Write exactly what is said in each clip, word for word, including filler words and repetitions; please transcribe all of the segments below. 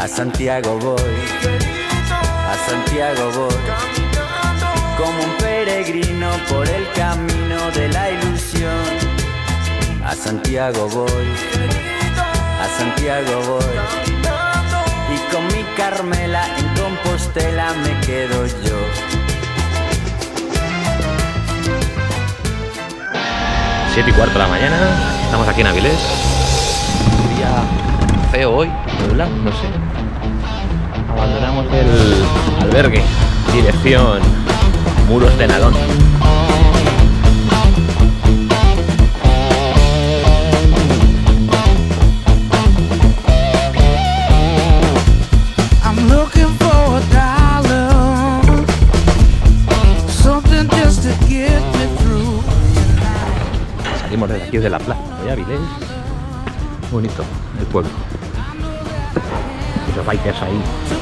A Santiago voy, a Santiago voy, como un peregrino por el camino de la ilusión. A Santiago voy, a Santiago voy, y con mi Carmela en Compostela me quedo yo. Siete y cuarto de la mañana, estamos aquí en Avilés. Día feo hoy, ¿verdad? No sé. Abandonamos el albergue, dirección Muros de Nalón. Salimos desde aquí de la plaza de Avilés. Bonito el pueblo. Esos bikers ahí.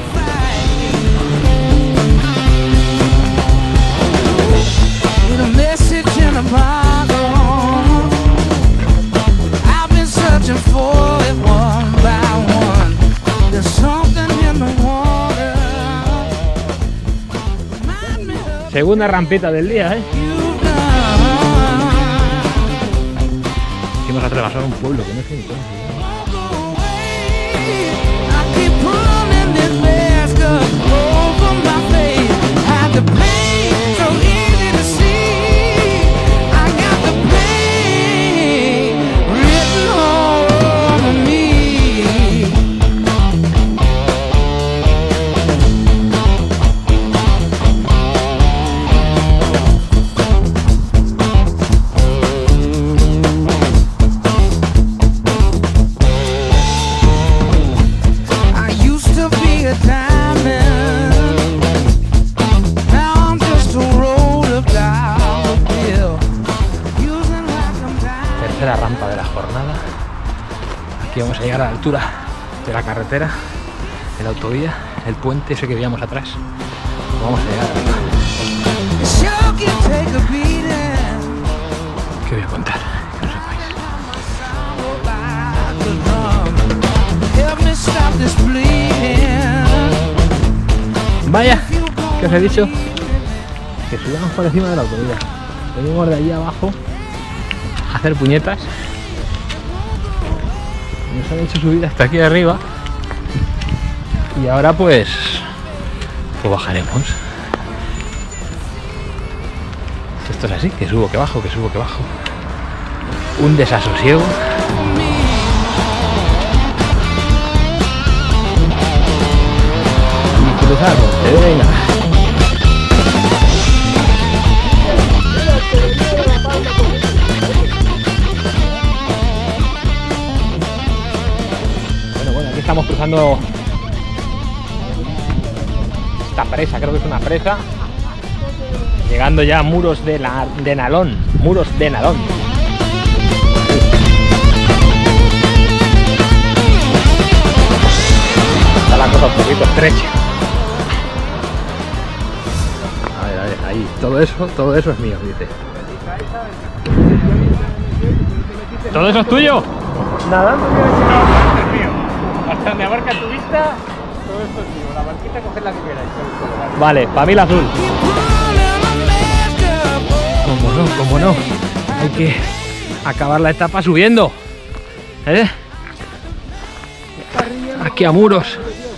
Segunda rampita del día, ¿eh? Hicimos atravesar un pueblo que no sé ni cómo se llama. Tercera rampa de la jornada. Aquí vamos a llegar a la altura de la carretera, de la autovía, el puente ese que veíamos atrás. Vamos a llegar arriba. ¿Qué voy a contar? Que no sepáis. Vaya, que os he dicho que subamos por encima de la autovía. Venimos de allí abajo a hacer puñetas. Nos han hecho subir hasta aquí arriba. Y ahora pues, pues bajaremos. Esto es así, que subo, que bajo, que subo, que bajo. Un desasosiego. Y cruzar, venga. Estamos cruzando esta presa, creo que es una presa, llegando ya a Muros de, la, de Nalón, Muros de Nalón. Está la cosa un poquito estrecha. A ver, a ver, ahí, todo eso, todo eso es mío, dice. ¿Todo eso es tuyo? Nada, no quiero decir nada, es mío. Hasta me abarca tu vista, todo esto es mío. La barquita, coged la que queráis. Vale, para mí el azul. Como no, como no. Hay que acabar la etapa subiendo. ¿Eh? Aquí a Muros.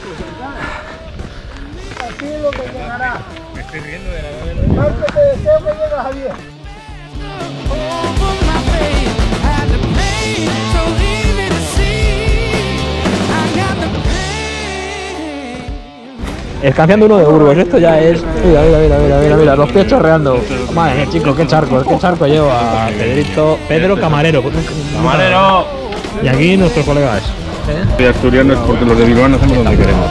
Aquí es lo que llegará. Me estoy riendo de la verdad. Marco, te deseo que llegues, Javier. Escanciando uno de Burgos, esto ya es. Mira, mira, mira, mira, mira, mira, los pies chorreando. Madre mía, chicos, qué charco, qué charco lleva Pedrito, Pedro Camarero. Camarero. Y aquí nuestro colega es. ¿Eh? De asturianos, porque los de Bilbao no hacemos donde queremos.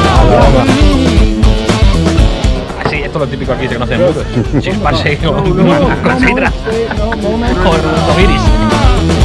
Así, esto es lo típico aquí, se conocen mucho. Chisparse con una sidra. Con los iris.